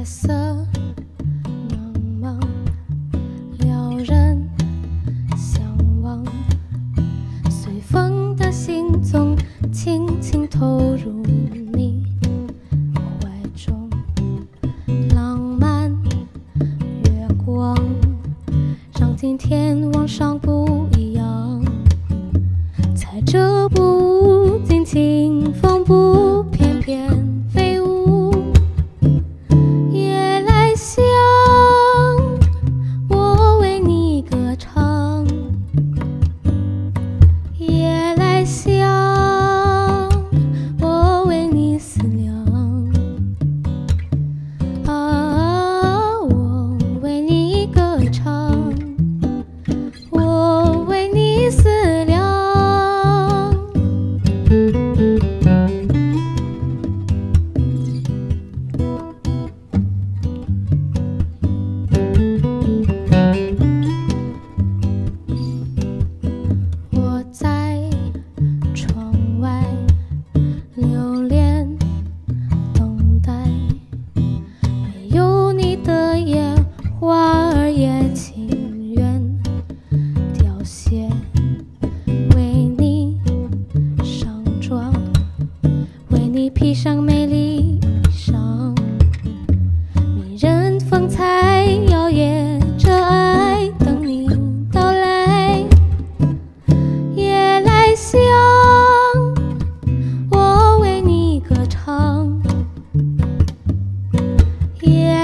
色茫茫，撩人向往，随风的行踪，轻轻投入你怀中。浪漫月光，让今天晚上不一样。踩着步，尽情风步，翩翩飞舞。夜来香，我为你歌唱。夜来香，我为你思量。啊，我为你歌唱，我为你思量。我在窗外留恋等待，没有你的夜，花儿也情愿凋谢。为你上妆，为你披上美丽衣裳，迷人风采摇曳着爱，等你到来。夜来香，我为你歌唱。夜